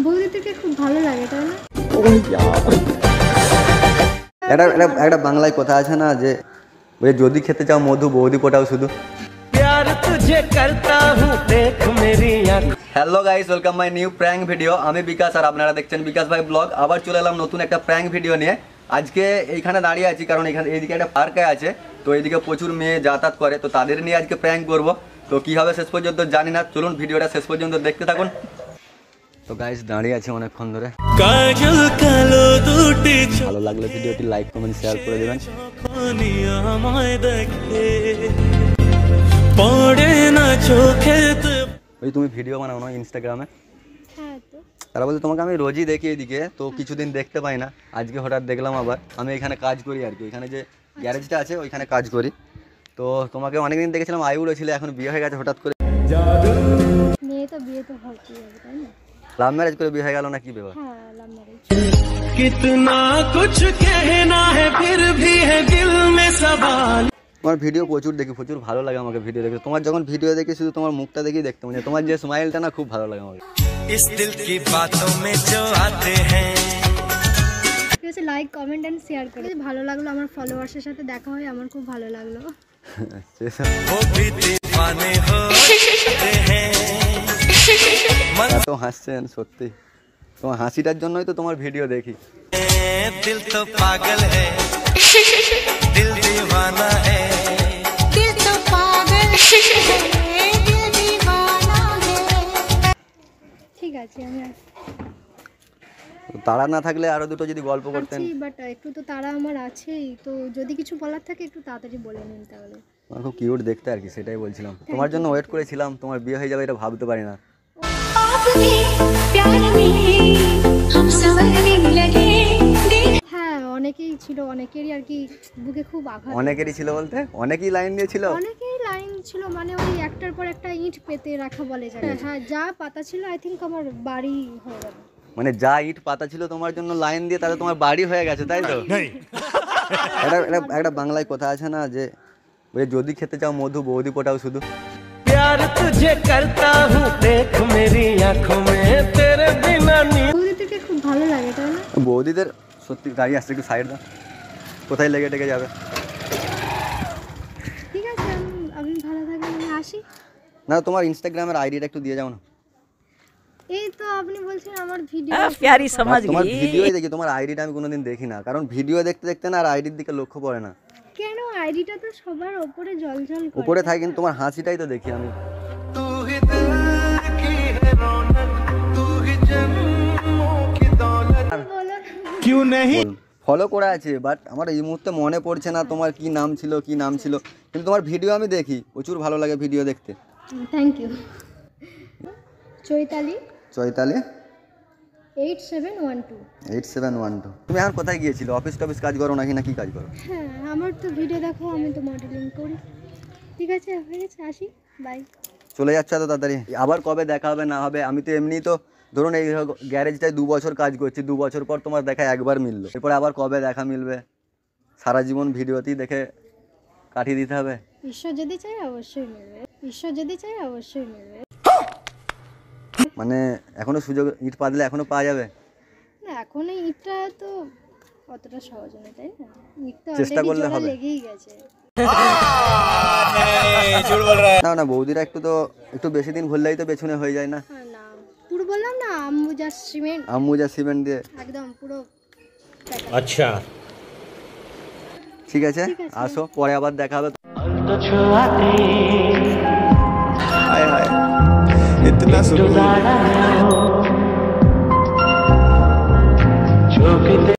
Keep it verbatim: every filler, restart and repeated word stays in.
বৌদিকে খুব ভালো লাগে তাই না? একটা একটা বাংলায় কথা আছে না যে যদি খেতে চাও মধু বৌদি পোটাও শুধু। Hello guys, welcome my new prank video. আমি বিকাশ আর আপনারা দেখছেন বিকাশ ভাই ব্লগ। আবার চলে এলাম নতুন একটা প্র্যাঙ্ক ভিডিও নিয়ে। আজকে এইখানে দাঁড়িয়ে আছি কারণ এখানে এইদিকে একটা পার্কে আছে, তো এইদিকে প্রচুর মেয়ে যাতায়াত করে, তো তাদের নিয়ে আজকে প্র্যাঙ্ক করব। তো কী হবে শেষ পর্যন্ত জানি না, চলুন ভিডিওটা শেষ পর্যন্ত দেখতে থাকুন। তো গাইস দাঁড়িয়ে আছে অনেকক্ষণ ধরে। ভালো লাগলে ভিডিওটি লাইক কমেন্ট শেয়ার করে দেবেন। ওই তুমি ভিডিও বানাও না ইনস্টাগ্রামে? হ্যাঁ। তো তারা বলতে তোমাকে আমি রোজই দেখি এদিকে, তো কিছুদিন দেখতে পাই না, আজকে হঠাৎ দেখলাম। আবার আমি এখানে কাজ করি আর কি, এখানে যে গ্যারেজটা আছে ওইখানে কাজ করি। তো তোমাকে অনেকদিন দেখেছিলাম আইউড়ো ছিল, এখন বিয়ে হয়ে গেছে হঠাৎ করে। মেয়ে তো বিয়ে তো হতেই হবে তাই না? লাভ ম্যারেজ করে বিয়ে হয়ে গেল না কি ব্যাপার? হ্যাঁ, লাভ ম্যারেজ। कितना कुछ कहना है फिर भी है दिल में सवाल। তোমার ভিডিও প্রচুর দেখি, প্রচুর ভালো লাগে আমাকে ভিডিও দেখে। তোমার যখন ভিডিও দেখি শুধু তোমার মুখটা দেখেই দেখতে মানে, তোমার যে স্মাইলটা না খুব ভালো লাগে আমাকে। इस दिल की बातों में जो आते हैं ঠিক আছে, লাইক কমেন্ট এন্ড শেয়ার করে ভালো লাগলো। আমার ফলোয়ার্সের সাথে দেখা হয়, আমার খুব ভালো লাগলো। वो भी दीवाने होते हैं। এত হাসছেন সত্যি, তোমার হাসিটার জন্যই তো তোমার ভিডিও দেখি। दिल तो पागल है, दिल दीवाना है, दिल तो पागल है, दिल दीवाना है। ঠিক আছে, আমি তারা না থাকলে আরো দুটো যদি গল্প করতেন। বাট একটু তো তারা আমার আছেই, তো যদি কিছু বলার থাকে একটু তাড়াতাড়ি বলে নিন তাহলে। তোমার খুব কিউট দেখতে আর কি, সেটাই বলছিলাম। তোমার জন্য ওয়েট করেছিলাম, তোমার বিয়ে হয়ে যাবে এটা ভাবতে পারি না। হ্যাঁ, অনেকেই ছিল, অনেকেরই আর কি বুকে খুব আঘাত। অনেকেরই ছিল বলতে অনেকেই লাইন দিয়েছিল। অনেকেই লাইন ছিল মানে ওই একটার পর একটা ইট পেতে রাখা বলে যায়। হ্যাঁ, যা পাতা ছিল আই থিঙ্ক আমার বাড়ি হয়ে গেল। মানে যা ইট পাতা ছিল তোমার জন্য লাইন দিয়ে তাহলে তোমার বাড়ি হয়ে গেছে তাই তো? একটা একটা বাংলায় কথা আছে না যে যদি খেতে চাও মধু বৌদি পোটাও শুধু। प्यार तुझे करता हूँ देख मेरी आँखों में तेरे बिना नींद। বৌদিকে খুব ভালো লাগে তাই না? বৌদিদের সত্যি গাড়ি আসছে, একটু সাইড দাও, কোথায় লেগে টেকে যাবে। ঠিক আছে, আমি আমি ভালো থাকলে আমি আসি। না তোমার ইনস্টাগ্রামের আইডিটা একটু দিয়ে যাও না। এই তো আপনি বলছেন আমার ভিডিও प्यारी समझ তোমার गई। ভিডিওই দেখি, তোমার আইডিটা আমি কোনোদিন দেখি না, কারণ ভিডিও দেখতে দেখতে না আর আইডির দিকে লক্ষ্য পড়ে না। কেন? আইডিটা তো সবার উপরে জলজল করে। উপরে থাকে কিন্তু তোমার হাসিটাই তো দেখি আমি। तू ही दिल की है रौनक, तू ही जन्मों की दौलत। বলো क्यों नहीं ফলো করা আছে, বাট আমার এই মুহূর্তে মনে পড়ছে না তোমার কি নাম ছিল কি নাম ছিল, কিন্তু তোমার ভিডিও আমি দেখি, প্রচুর ভালো লাগে ভিডিও দেখতে। Thank you. Chaitali Chaitali eight seven one two. Eight seven one two. তুমি এখন কোথায় গিয়েছিল? অফিস টফিস কাজ করো নাকি না কি কাজ করো? হ্যাঁ, আমার তো ভিডিও দেখো, আমি তো মডেলিং করি। ঠিক আছে, হয়ে গেছে, আসি, বাই। চলে যাচ্ছ এত তাড়াতাড়ি? আবার কবে দেখা হবে না হবে? আমি তো এমনি তো ধরুন এই গ্যারেজটায় দু বছর কাজ করছি, দু বছর পর তোমার দেখা একবার মিললো, এরপরে আবার কবে দেখা মিলবে? সারা জীবন ভিডিওতেই দেখে কাটিয়ে দিতে হবে। ঈশ্বর যদি চাই অবশ্যই মিলবে, ঈশ্বর যদি চাই অবশ্যই মিলবে। মানে এখনো সুযোগ, ইট পাতলে এখনো পাওয়া যাবে না, এখন এই ইটটা তো অতটা সহজ নয় তাই না? ইটটা চেষ্টা অলরেডি করলে জোড়া হবে। লেগেই গেছে। না না বৌদিরা একটু তো একটু বেশি দিন ঘুরলেই তো পেছনে হয়ে যায় না। হ্যাঁ, না পুরো বললাম না, আম্বুজা সিমেন্ট আম্মু যা সিমেন্ট দিয়ে একদম পুরো। अच्छा ঠিক আছে, আসো পরে আবার দেখা হবে। तो छुआते হায় হায় इतना सुकून